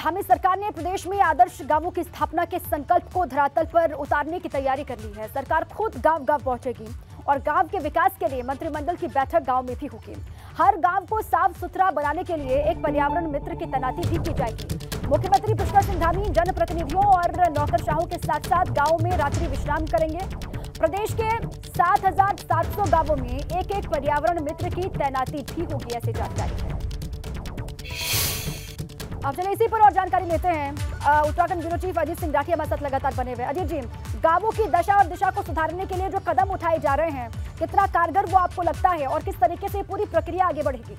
धामी सरकार ने प्रदेश में आदर्श गांवों की स्थापना के संकल्प को धरातल पर उतारने की तैयारी कर ली है। सरकार खुद गांव-गांव पहुंचेगी और गांव के विकास के लिए मंत्रिमंडल की बैठक गांव में भी होगी। हर गांव को साफ सुथरा बनाने के लिए एक पर्यावरण मित्र की तैनाती भी की जाएगी। मुख्यमंत्री पुष्कर सिंह धामी जनप्रतिनिधियों और नौकरशाहों के साथ साथ गाँव में रात्रि विश्राम करेंगे। प्रदेश के 7,700 गांवों में एक पर्यावरण मित्र की तैनाती भी होगी, ऐसी जानकारी है। अब चलिए इसी पर और जानकारी लेते हैं। उत्तराखंड ब्यूरो चीफ अजीत सिंह राठी हमारे साथ लगातार बने हुए। अजीत जी, गांवों की दशा और दिशा को सुधारने के लिए जो कदम उठाए जा रहे हैं, कितना कारगर वो आपको लगता है और किस तरीके से पूरी प्रक्रिया आगे बढ़ेगी?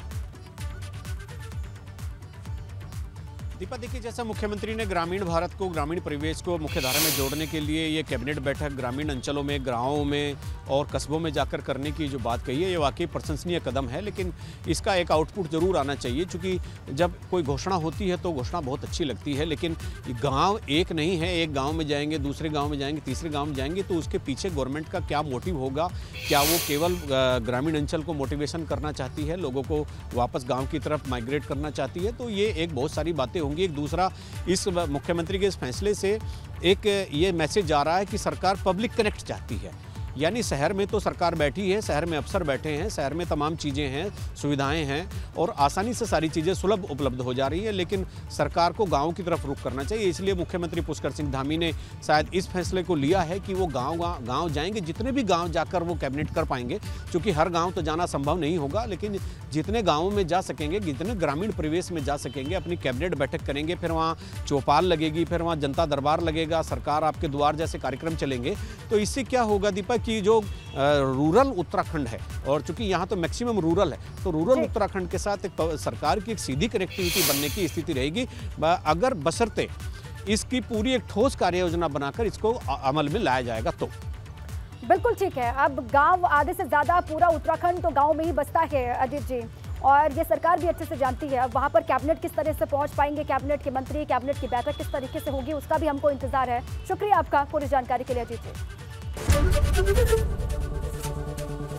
दीपा, देखिए, जैसा मुख्यमंत्री ने ग्रामीण भारत को, ग्रामीण परिवेश को मुख्यधारा में जोड़ने के लिए ये कैबिनेट बैठक ग्रामीण अंचलों में, गाँवों में और कस्बों में जाकर करने की जो बात कही है, ये वाकई प्रशंसनीय कदम है। लेकिन इसका एक आउटपुट जरूर आना चाहिए, क्योंकि जब कोई घोषणा होती है तो घोषणा बहुत अच्छी लगती है, लेकिन गाँव एक नहीं है। एक गाँव में जाएंगे, दूसरे गाँव में जाएंगे, तीसरे गाँव में जाएंगे, तो उसके पीछे गवर्नमेंट का क्या मोटिव होगा? क्या वो केवल ग्रामीण अंचल को मोटिवेशन करना चाहती है, लोगों को वापस गाँव की तरफ माइग्रेट करना चाहती है? तो ये एक बहुत सारी बातें होंगी। एक दूसरा, इस मुख्यमंत्री के इस फैसले से एक ये मैसेज जा रहा है कि सरकार पब्लिक कनेक्ट चाहती है। यानी शहर में तो सरकार बैठी है, शहर में अफसर बैठे हैं, शहर में तमाम चीज़ें हैं, सुविधाएं हैं और आसानी से सारी चीज़ें सुलभ उपलब्ध हो जा रही है, लेकिन सरकार को गाँव की तरफ रुख करना चाहिए। इसलिए मुख्यमंत्री पुष्कर सिंह धामी ने शायद इस फैसले को लिया है कि वो गाँव जाएंगे। जितने भी गाँव जाकर वो कैबिनेट कर पाएंगे, क्योंकि हर गाँव तो जाना संभव नहीं होगा, लेकिन जितने गाँवों में जा सकेंगे, जितने ग्रामीण परिवेश में जा सकेंगे, अपनी कैबिनेट बैठक करेंगे। फिर वहाँ चौपाल लगेगी, फिर वहाँ जनता दरबार लगेगा, सरकार आपके द्वार जैसे कार्यक्रम चलेंगे। तो इससे क्या होगा दीपक, कि जो रूरल उत्तराखंड है, और चूंकि यहाँ तो मैक्सिमम रूरल है, तो रूरल उत्तराखंड के साथ एक सरकार की एक सीधी कनेक्टिविटी बनने की स्थिति रहेगी, अगर बशर्ते इसकी पूरी एक ठोस कार्य योजना बनाकर इसको अमल में लाया जाएगा तो। बिल्कुल ठीक है। अब गांव आधे से ज्यादा पूरा उत्तराखंड तो गांव में ही बसता है अजीत जी, और ये सरकार भी अच्छे से जानती है। अब वहाँ पर कैबिनेट किस तरह से पहुँच पाएंगे, कैबिनेट के मंत्री, कैबिनेट की बैठक किस तरीके से होगी, उसका भी हमको इंतजार है। शुक्रिया आपका पूरी जानकारी के लिए अजीत जी।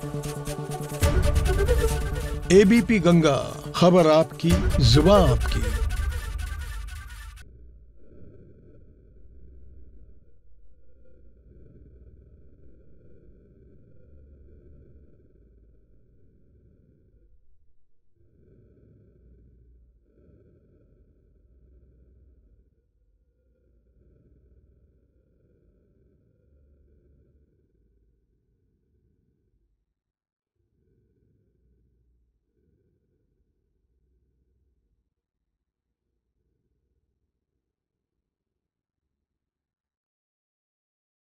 एबीपी गंगा, खबर आपकी, जुबान आपकी।